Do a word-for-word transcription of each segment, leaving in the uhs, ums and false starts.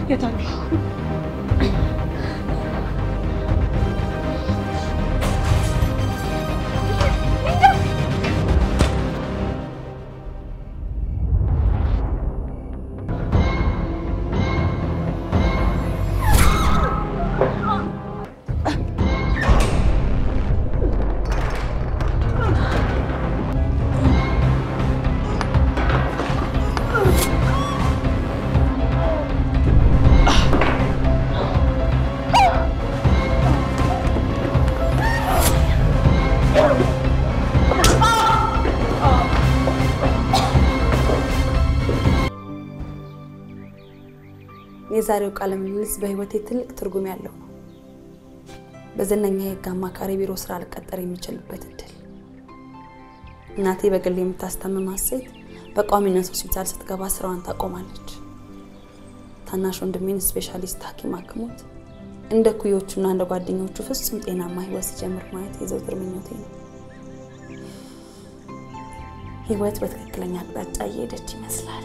የታሉ የዛሬው ቃለ ምልልስ በህይወቴ ትልቅ ትርጉም ያለው ነው በዘነኛ የጋማ ካሪ ቢሮ ስራ ለቀጠር የሚችልበት እድል እናቴ በግል የምታስተምም ሴት በቋሚነት ሆስፒታል ስትገባ ስራዋን ታቆማለች ታናሽ ወንድሜን ስፔሻሊስት ሐኪም አክሞት እንደ ኩዮቹና እንደ ጓደኞቹ ፍጹም ጤናማ ህይወት ጀምር ማየት የዘውትር ምኞቴ ነው ህይወት በትክክለኛ አቅጣጫ እየሄደች ይመስላል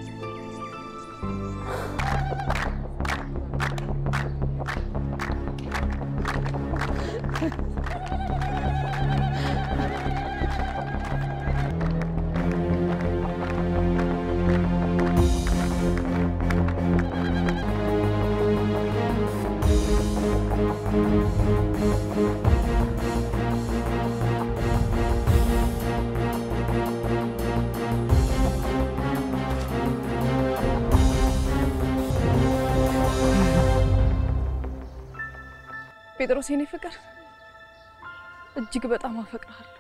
ጴጥሮስ የኔ ፍቅር እጅግ በጣም አፈቅራለሁ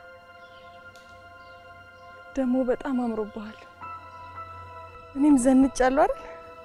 ደሞ በጣም አምሮብሃል እኔም ዘንጫለሁ አይደል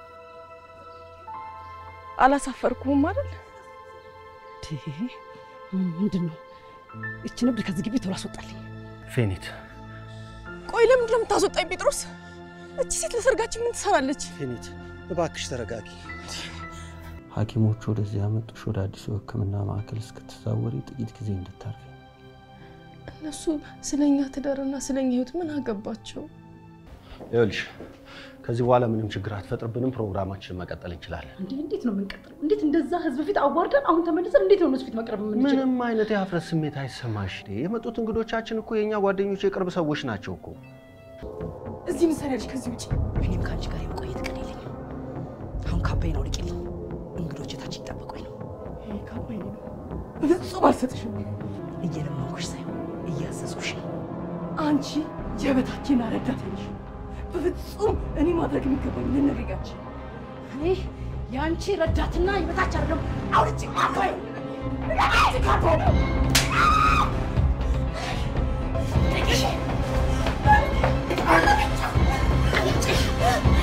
አላሳፈርኩም አይደል ቲ ምንድነው እቺ ነብር ከዚህ ግቢ ተወራ አስወጣልኝ ፌኒት ቆይ ለምን ለምታስወጣኝ ጴጥሮስ እቺ ሴት ለሰርጋችን ምን ትሰራለች ፌኒት እባክሽ ተረጋጊ ሐኪሞቹ ወደዚህ ያመጡሽ ወደ አዲስ ህክምና ማዕከል እስክትዛወሪ ጥቂት ጊዜ እንድታርፊ እነሱ ስለኛ ተደረና ስለኛ ህይወት ምን አገባቸው ይኸውልሽ ከዚህ በኋላ ምንም ችግር አትፈጥርብንም ፕሮግራማችንን መቀጠል እንችላለን እንዴ እንዴት ነው የምንቀጥለው እንዴት እንደዛ ህዝብ ፊት አዋርደን አሁን ተመልሰን እንዴት ነው ፊት መቅረብ የምንችለው ምንም አይነት ያፍረስ ስሜት አይሰማሽ የመጡት እንግዶቻችን እኮ የኛ ጓደኞች የቅርብ ሰዎች ናቸው እኮ እዚህ ምን ሰራልሽ ከዚህ ውጪ እኔም ካንቺ ጋር የቆየት ቀን የለኝም አሁን ካባይ ነው ልቅልኝ እንግዶች ታች ይጣበቁኝ ነው ይሄ ካባይ ነው በፍጹም አልሰጥሽም እየለማንኩሽ ሳይሆን እያዘዙሽ አንቺ የበታችን አረዳት ነሽ በፍጹም እኔ ማድረግ የሚገባኝ ለነገጋች እኔ ያንቺ ረዳትና የበታች አይደለም አውርጭ ካባይ ያንቺ ካባይ እሺ